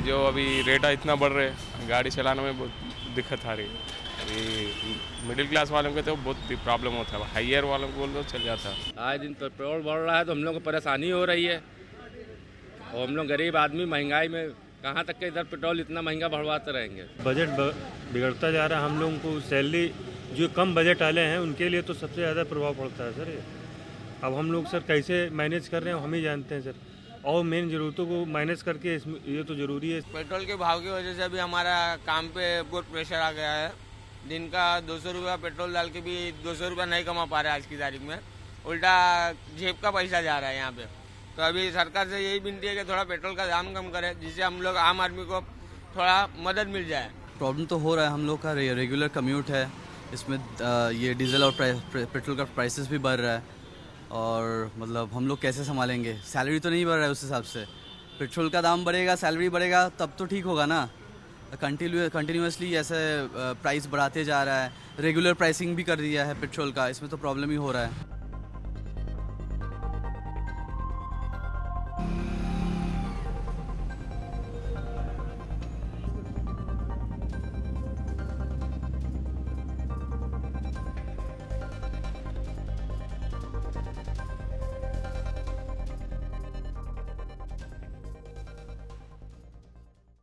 जो अभी रेट इतना बढ़ रहे हैं, गाड़ी चलाने में बहुत दिक्कत आ रही है। अभी मिडिल क्लास वालों के तो बहुत प्रॉब्लम होता है, हाइयर वालों को बोल दो चल जाता है। आए दिन पेट्रोल बढ़ रहा है तो हम लोग को परेशानी हो रही है, और हम लोग गरीब आदमी महंगाई में कहाँ तक के इधर पेट्रोल इतना महंगा बढ़वाते रहेंगे। बजट बिगड़ता जा रहा है। हम लोगों को सैलरी जो कम बजट वाले हैं उनके लिए तो सबसे ज़्यादा प्रभाव पड़ता है सर। अब हम लोग सर कैसे मैनेज कर रहे हैं हम ही जानते हैं सर, और मेन ज़रूरतों को मैनेज करके ये तो ज़रूरी है। पेट्रोल के भाव की वजह से अभी हमारा काम पे बहुत प्रेशर आ गया है। दिन का 200 रुपया पेट्रोल डाल के भी 200 रुपया नहीं कमा पा रहे आज की तारीख में, उल्टा जेब का पैसा जा रहा है यहाँ पे। तो अभी सरकार से यही विनती है कि थोड़ा पेट्रोल का दाम कम करे, जिससे हम लोग आम आदमी को थोड़ा मदद मिल जाए। प्रॉब्लम तो हो रहा है, हम लोग का रेगुलर कम्यूट है, इसमें ये डीजल और पेट्रोल का प्राइसेस भी बढ़ रहा है, और मतलब हम लोग कैसे संभालेंगे। सैलरी तो नहीं बढ़ रहा है उस हिसाब से, पेट्रोल का दाम बढ़ेगा सैलरी बढ़ेगा तब तो ठीक होगा ना। कंटिन्यूसली ऐसे प्राइस बढ़ाते जा रहा है, रेगुलर प्राइसिंग भी कर दिया है पेट्रोल का, इसमें तो प्रॉब्लम ही हो रहा है।